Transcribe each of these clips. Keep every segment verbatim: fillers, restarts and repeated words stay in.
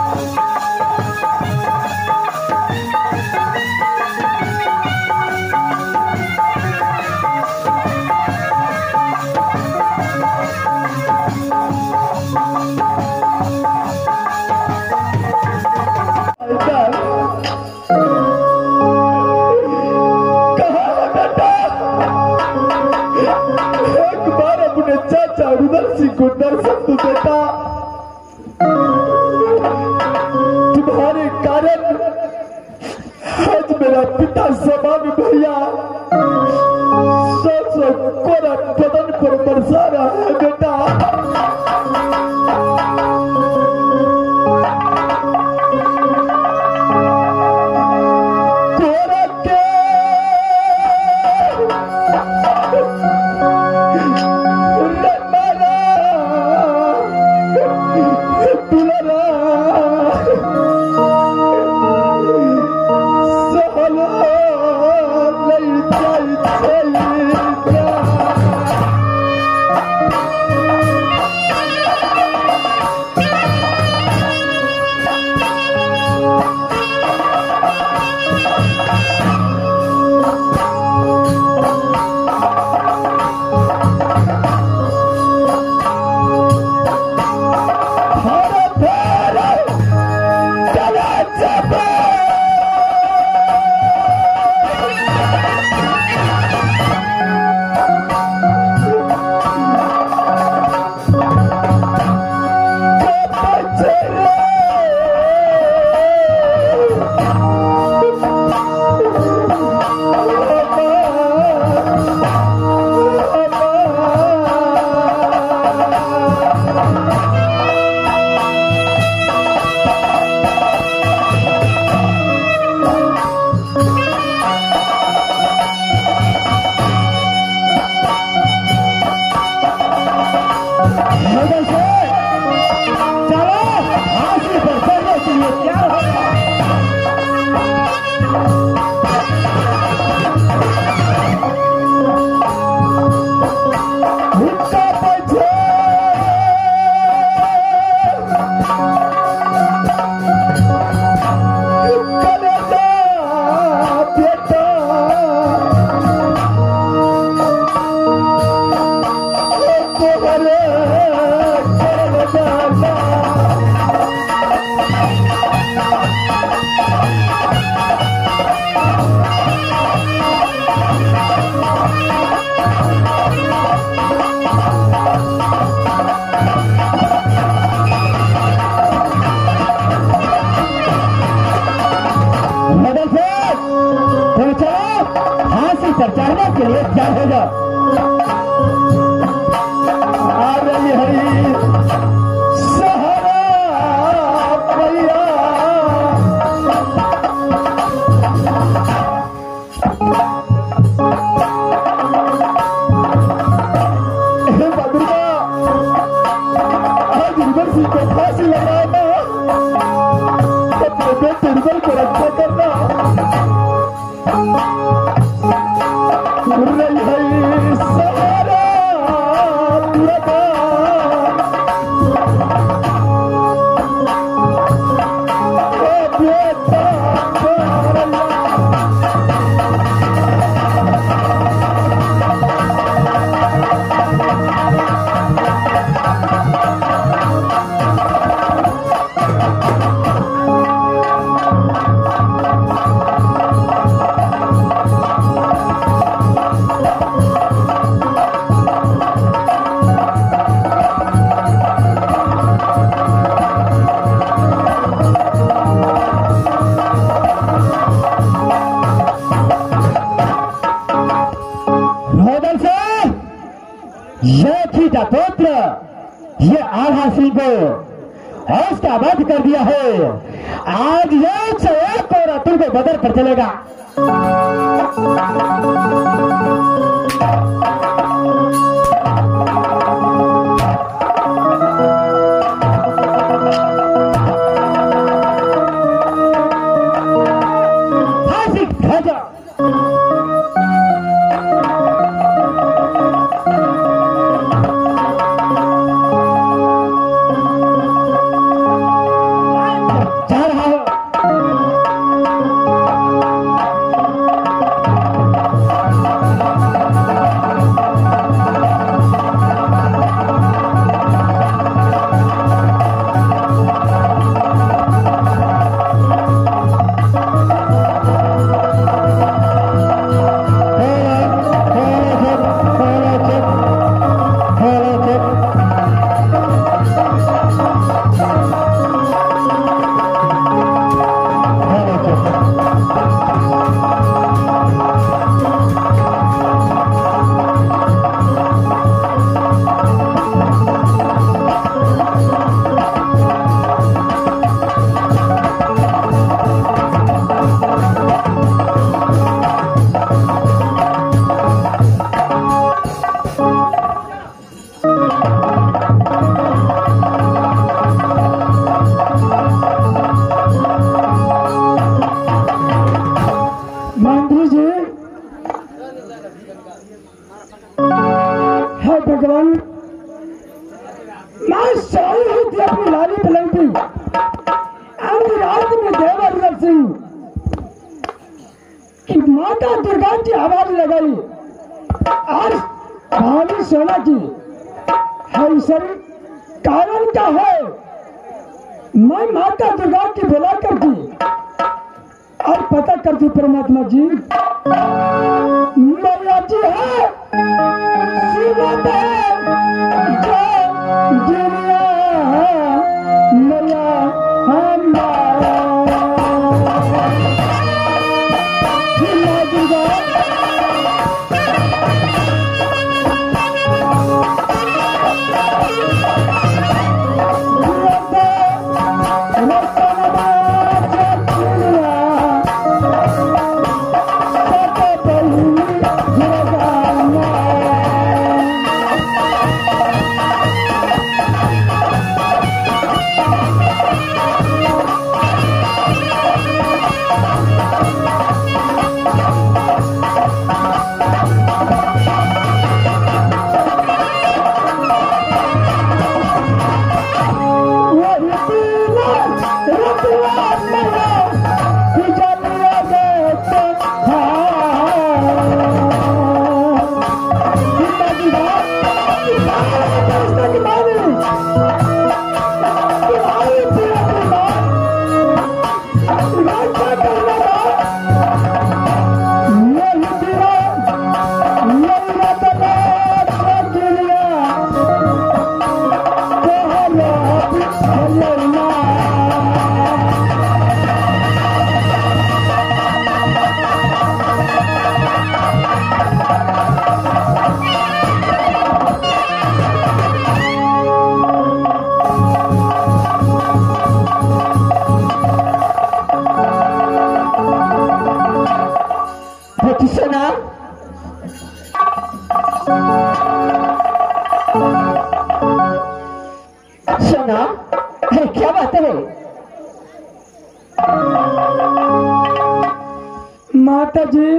तुम्हारे कारण आज मेरा पिता सभा में भैया सौ सौ कोरा बदन पर बरसा रहा है बेटा। पर चढ़ने के लिए तैयार हो जाओ। आ रही है सहारा भैया, आज रिवर सिंह को फांसी लगाना, अपने बेटे रिवर को रक्षा करना। यह चीता पुत्र ये आधा सिंह को हौसला बंद कर दिया है। आज एक से एक और अतुल को बदर पर चलेगा। फांसी भेजा माता दुर्गा की आवाज लगाई और भाभी सोना की है सर कारण क्या है? मैं माता दुर्गा की बुला करती और पता करती परमात्मा जी मैया जी है शिवत है जो दुनिया मैया हमारा दुर्गा सोना क्या बात है? माता जी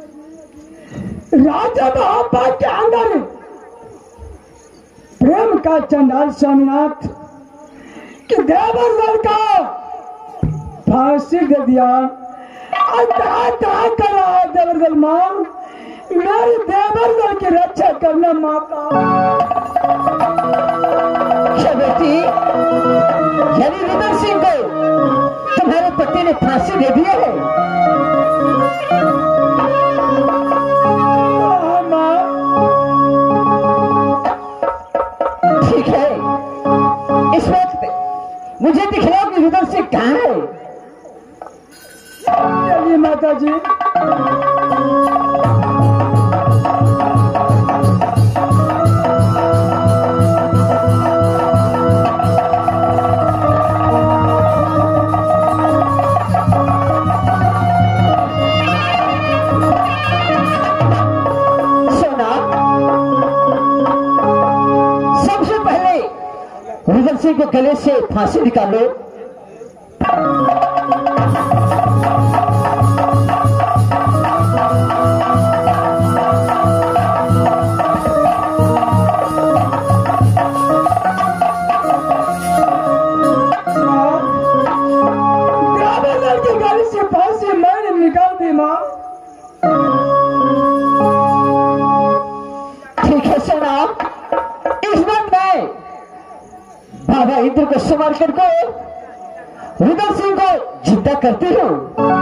राजा महाबाग के अंदर प्रेम का चंडाल स्वामीनाथ कि देवर लड़का फांसी दे दिया। कर रहा है देवरदल मां मेरी देवरदल की रक्षा करना माता। क्या बेटी यानी रुदन सिंह को तुम्हारे पति ने फांसी दे दिया है? ठीक है इस वक्त मुझे दिखलाओ कि रुदन सिंह कहाँ है? चलिए माता जी। रुदन सिंह को गले से फांसी निकालो। की गले से फांसी मैंने निकाल दी माँ। ठीक है सोना इस बात में बाबा इंद्र को संवार कर को रुदन सिंह को जिंदा करती हूँ।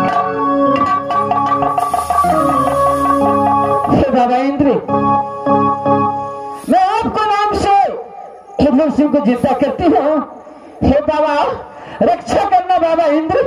हे बाबा इंद्र मैं आपको नाम से रुदन सिंह को जिंदा करती हूँ। हे बाबा रक्षा करना बाबा इंद्र।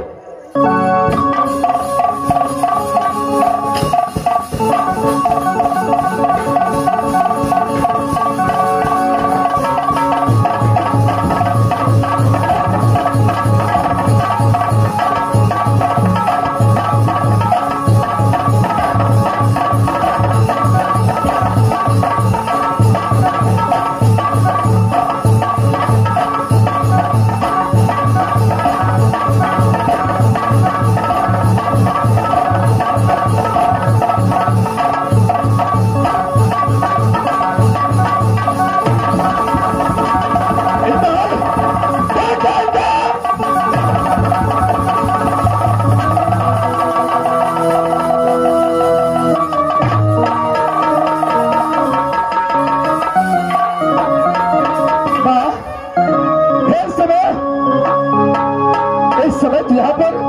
समय तू यहाँ पर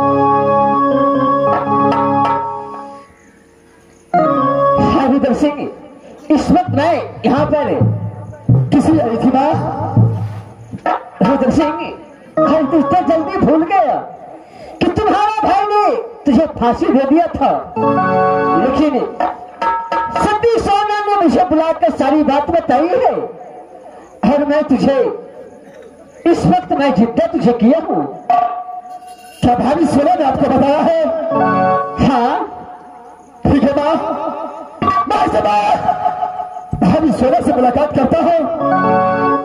हरिदर सिंह, इस वक्त मैं यहाँ पर किसी आई थी माँ? हरिदर सिंह, हम तुझसे जल्दी भूल गया कि तुम्हारा भाई ने तुझे फांसी दे दिया था, लेकिन सती सोना ने मुझे बुलाकर सारी बात बताई है और मैं तुझे इस वक्त मैं जिद्दा तुझे किया हूं। क्या भाभी सोना ने आपको बताया है? हाँ ठीक है माँ, मैं भाभी सोना से मुलाकात करता हूं।